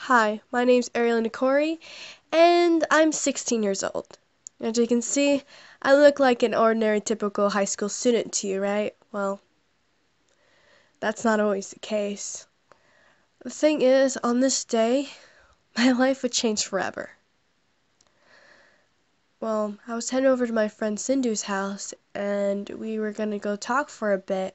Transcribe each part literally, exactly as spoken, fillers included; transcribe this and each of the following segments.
Hi, my name's Ariel Corey, and I'm sixteen years old. As you can see, I look like an ordinary typical high school student to you, right? Well, that's not always the case. The thing is, on this day, my life would change forever. Well, I was heading over to my friend Cyndoo's house, and we were gonna go talk for a bit.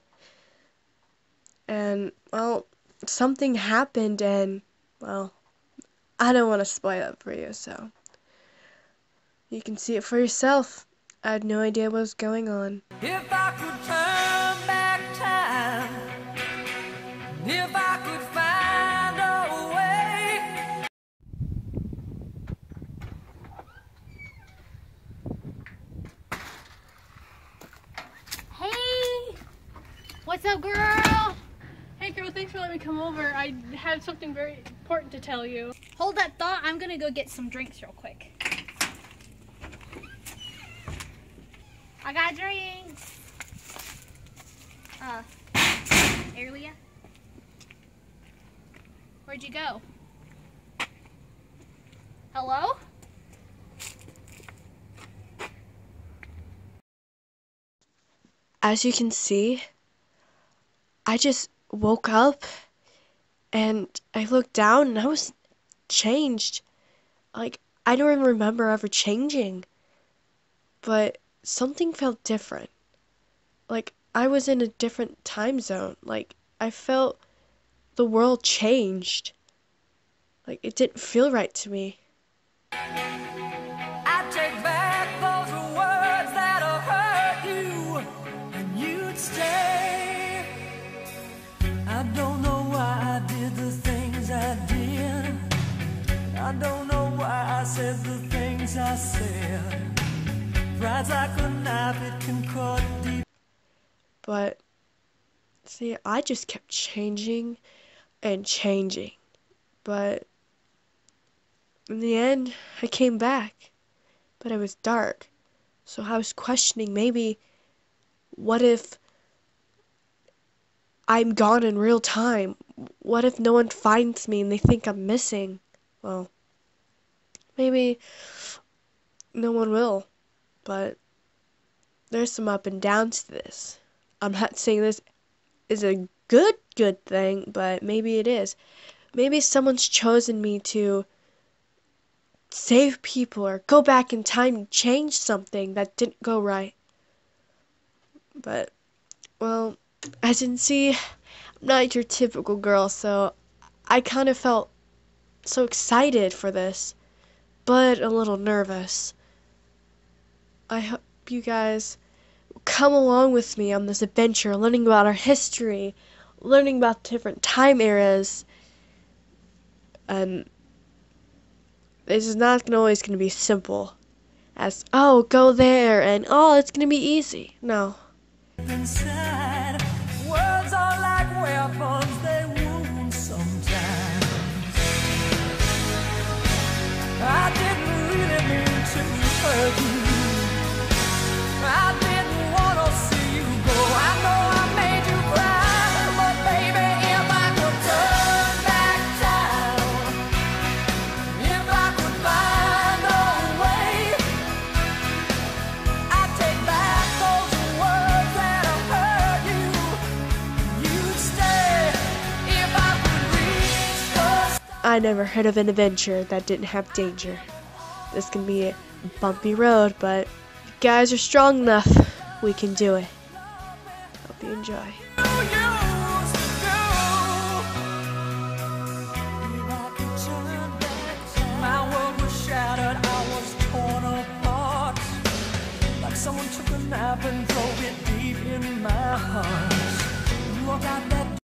And, well, something happened, and, well, I don't want to spoil it for you, so you can see it for yourself. I had no idea what was going on. If I could turn back time, if I could find a way. Hey! What's up, girl? Hey girl, thanks for letting me come over. I have something very important to tell you. Hold that thought. I'm gonna go get some drinks real quick. I got drinks. Uh, Ariel? Where'd you go? Hello? As you can see, I just woke up and I looked down and I was changed. Like, I don't even remember ever changing. But something felt different. Like, I was in a different time zone. Like, I felt the world changed. Like, it didn't feel right to me. I take back those words that'll hurt you, and you'd stay. I don't know why I did the things I did. I don't know why I said the things I said. Pride's like a knife, it can cut deep. But, see, I just kept changing and changing. But, in the end, I came back. But it was dark. So I was questioning, maybe, what if I'm gone in real time? What if no one finds me and they think I'm missing? Well, maybe no one will. But there's some up and downs to this. I'm not saying this is a good, good thing, but maybe it is. Maybe someone's chosen me to save people or go back in time and change something that didn't go right. But, well, as you can see, I'm not your typical girl, so I kind of felt so excited for this, but a little nervous. I hope you guys come along with me on this adventure, learning about our history, learning about different time eras. And this is not always going to be simple as, oh, go there, and oh, it's going to be easy. No. Inside, words are like weapons, they wound sometimes. I didn't really mean to hurt you. I didn't want to see you go. I know I made you cry, but baby, if I could turn back time, if I could find a way, I'd take back those words that hurt you. You'd stay if I could reach the stars. I never heard of an adventure that didn't have danger. This can be a bumpy road, but guys are strong enough, we can do it. Hope you enjoy. My world was shattered, I was torn apart, like someone took a knife and drove it deep in my heart. Look out that